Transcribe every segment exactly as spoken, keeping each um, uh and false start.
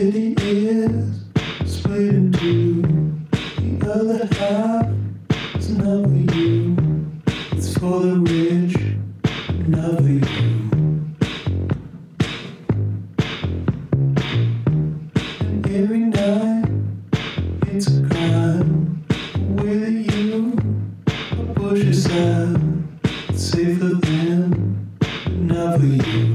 city is split in two. The other half is not for you. It's for the rich, not for you. And every night it's a crime. With you, I push aside. It's safe for them, but not for you.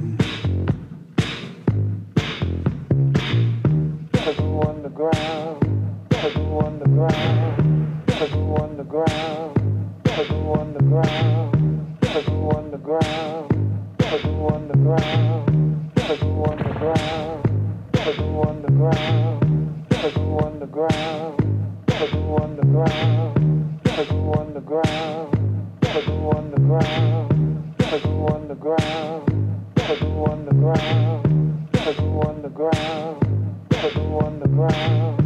Gotta go underground, gotta go underground, gotta go underground, gotta go underground, gotta go underground, gotta go underground, gotta go underground, gotta go underground, gotta go underground, gotta go underground, gotta go underground, gotta go underground, gotta go underground, gotta go underground, gotta go underground. Gotta go underground.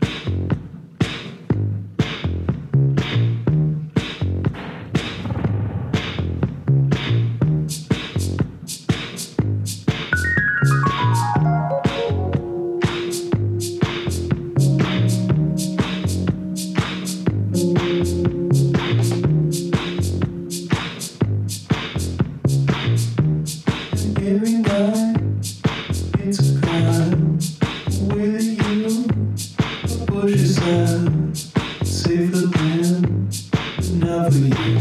Every night it's a crime. With you, I push aside. Safe for them, but not for you.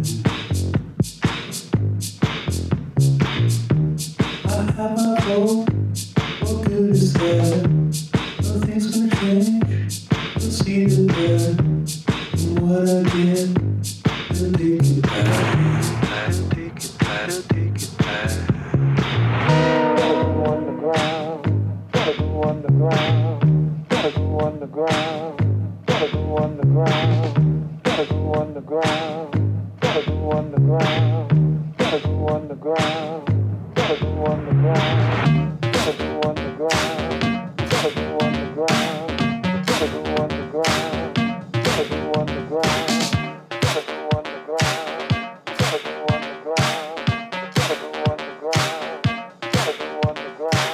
I have my hope. What good is that? Nothing's gonna change. You'll see the bad. And what I get, they'll take it back. They'll take it back. They'll take it back. Gotta go underground. Gotta go underground, gotta go underground, gotta go underground, gotta go underground, gotta go underground, gotta go underground, gotta go underground, gotta go underground, gotta go underground, gotta go underground, gotta go underground, gotta go underground, gotta go underground, gotta go underground, gotta go underground.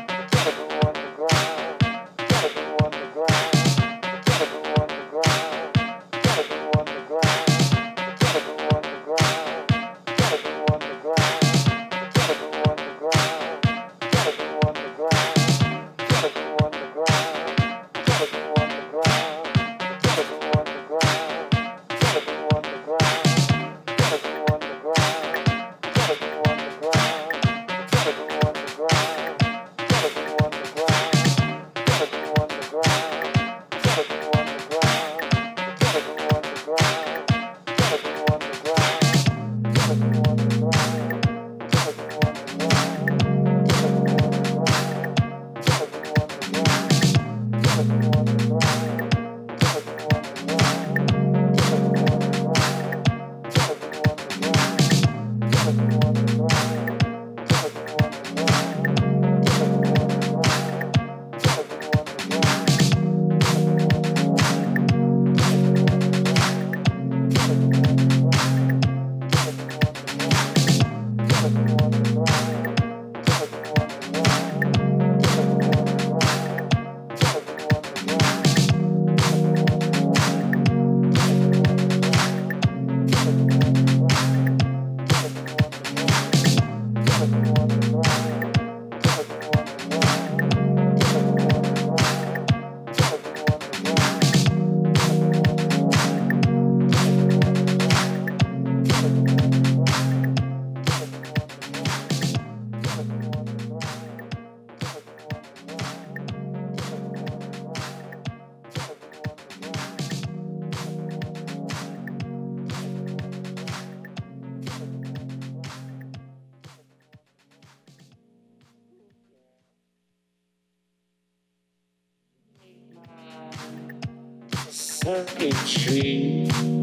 Circuitry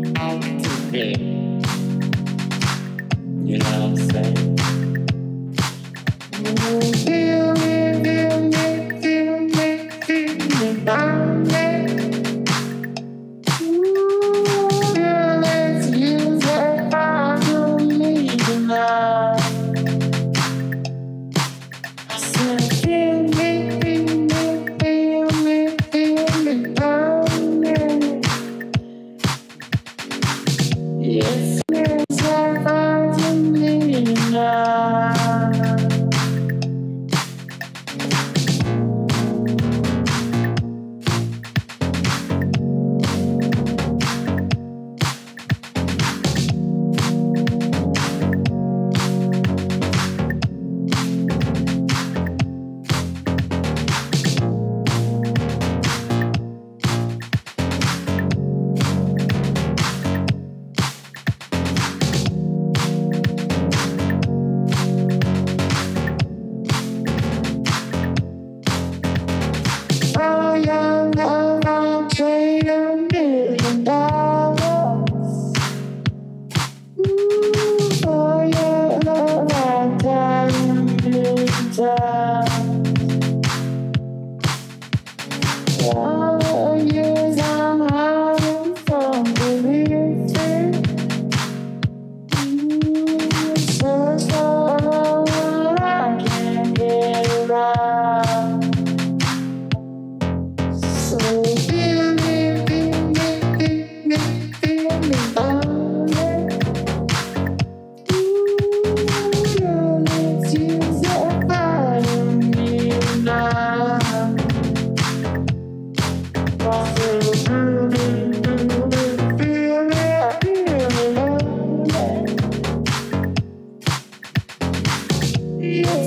activate. You know what I'm saying? Feel me, feel me, feel me, feel me, feel me. Ooh, let's use it. I don't need enough. I said, feel me, feel me.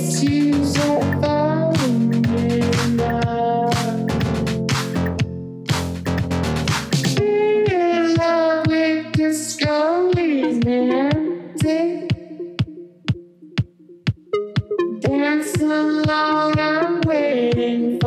you so far in love. In love with the stories empty. Dance along, I'm waiting